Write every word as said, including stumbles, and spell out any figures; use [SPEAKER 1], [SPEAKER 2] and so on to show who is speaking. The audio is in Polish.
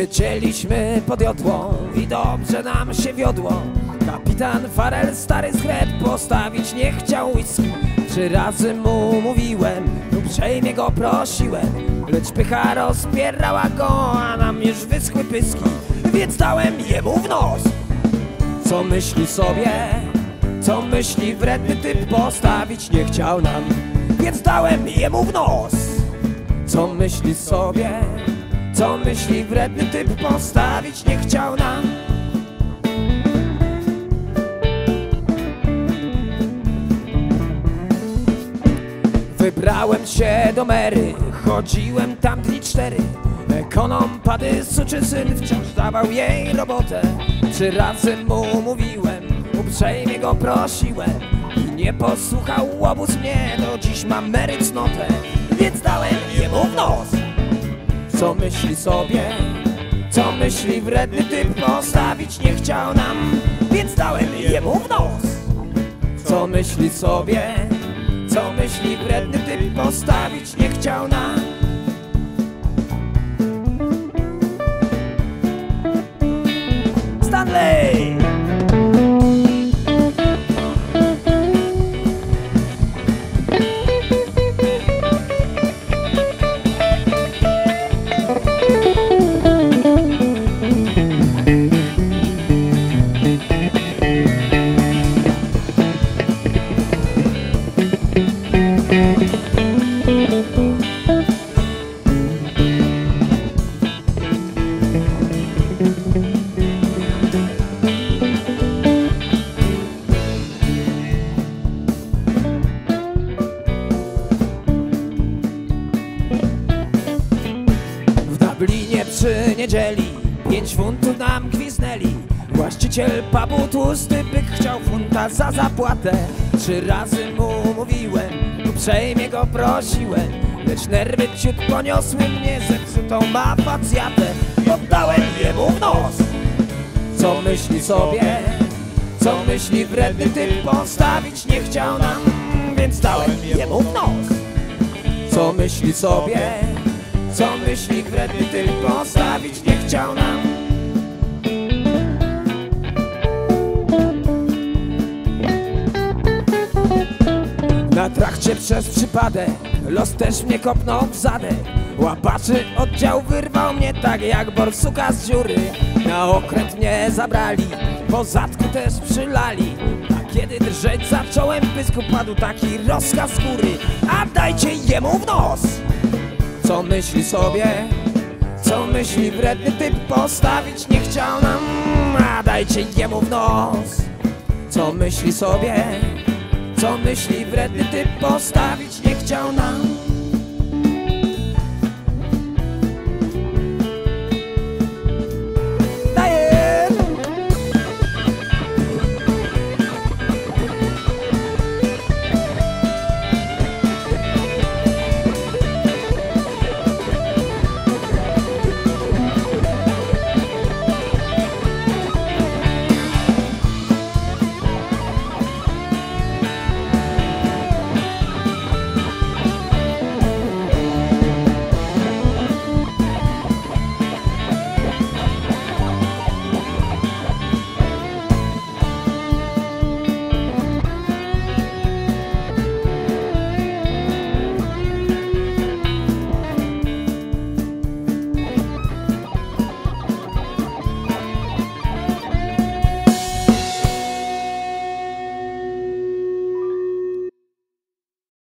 [SPEAKER 1] Lecieliśmy pod jodło i dobrze nam się wiodło. Kapitan Farel stary sklep postawić nie chciał whisky. Trzy razy mu mówiłem, uprzejmie go prosiłem, lecz pycha rozpierała go, a nam już wyschły pyski. Więc dałem jemu w nos. Co myśli sobie, co myśli wredny typ, postawić nie chciał nam, więc dałem jemu w nos. Co myśli sobie, co myśli wredny typ, postawić nie chciał nam. Wybrałem się do Mary, chodziłem tam dni cztery. Ekonom pady suczysyn wciąż dawał jej robotę. Trzy razy mu mówiłem, uprzejmie go prosiłem i nie posłuchał łobuz mnie, do dziś mam Mary cnotę, więc dałem jemu w nos. Co myśli sobie, co myśli wredny typ, postawić nie chciał nam, więc dałem jemu w nos. Co myśli sobie, co myśli wredny typ, postawić nie chciał nam. Stanley! W Dublinie przy niedzieli pięć funtów nam gwiznęli. Właściciel pubu tłusty byk chciał funta za zapłatę. Trzy razy mu mówiłem, uprzejmie go prosiłem, lecz nerwy ciut poniosły mnie, zepsutą ma facjatę. Oddałem jemu w nos. Co myśli sobie, co myśli wredny typ, postawić nie chciał nam, więc dałem jemu w nos. Co myśli sobie, co myśli wredny typ, postawić nie chciał nam. Na trakcie przez przypadek los też mnie kopnął w zadek. Łapaczy oddział wyrwał mnie tak jak borsuka z dziury. Na okręt mnie zabrali, po zadku też przylali, a kiedy drżeć zacząłem, pysku padł taki rozkaz z góry: a dajcie jemu w nos. Co myśli sobie, co myśli wredny typ, postawić nie chciał nam, a dajcie jemu w nos. Co myśli sobie, co myśli wredny typ, postawić nie chciał nam.